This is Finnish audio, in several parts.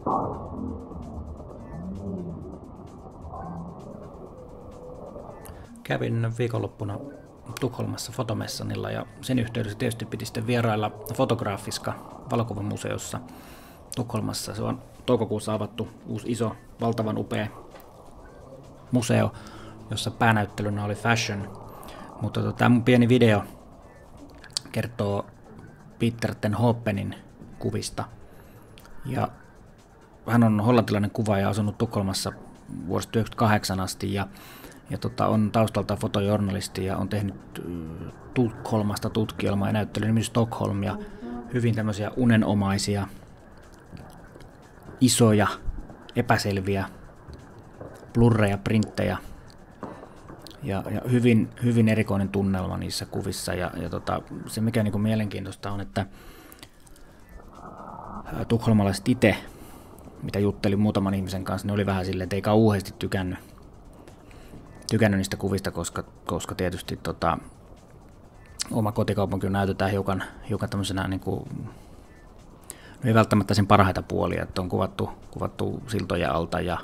Kävin viikonloppuna Tukholmassa fotomessanilla ja sen yhteydessä tietysti piti sitten vierailla Fotografiska valokuvamuseossa Tukholmassa. Se on toukokuussa avattu uusi iso, valtavan upea museo, jossa päänäyttelynä oli fashion. Mutta tämä mun pieni video kertoo Pieter ten Hopenin kuvista. Ja hän on hollantilainen kuvaaja, asunut Tukholmassa vuodesta 1998 asti ja on taustalta fotojournalisti ja on tehnyt Tukholmasta tutkielmaa ja näyttely nimi Stockholm ja hyvin tämmöisiä unenomaisia, isoja, epäselviä blurreja, printtejä ja hyvin erikoinen tunnelma niissä kuvissa ja se mikä niin kuin mielenkiintoista on, että tukholmalaiset itse, mitä juttelin muutaman ihmisen kanssa, ne oli vähän silleen, että ei kauheasti tykännyt niistä kuvista, koska tietysti oma kotikaupunki näytetään hiukan tämmöisenä niin kuin, ei välttämättä sen parhaita puolia, että on kuvattu siltoja alta ja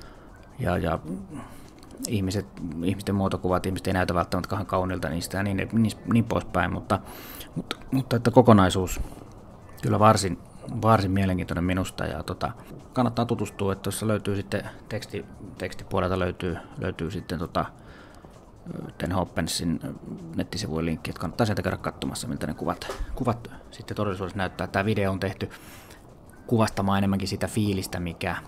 ihmisten muotokuvat, ihmiset ei näytä välttämättä kauhean kauniilta niistä ja niin poispäin, mutta että kokonaisuus kyllä varsin mielenkiintoinen minusta ja kannattaa tutustua, että tuossa löytyy sitten tekstipuolelta löytyy sitten ten Hopensin nettisivujen linkki, että kannattaa sieltä käydä katsomassa, miltä ne kuvat sitten todellisuudessa näyttää. Tämä video on tehty kuvastamaan enemmänkin sitä fiilistä, mikä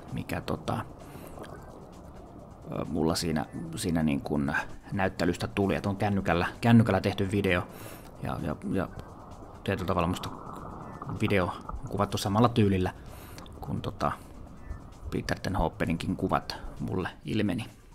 mulla siinä niin kuin näyttelystä tuli, että on kännykällä tehty video ja tietyllä tavalla musta video on kuvattu samalla tyylillä kuin Pieter ten Hopeninkin kuvat mulle ilmeni.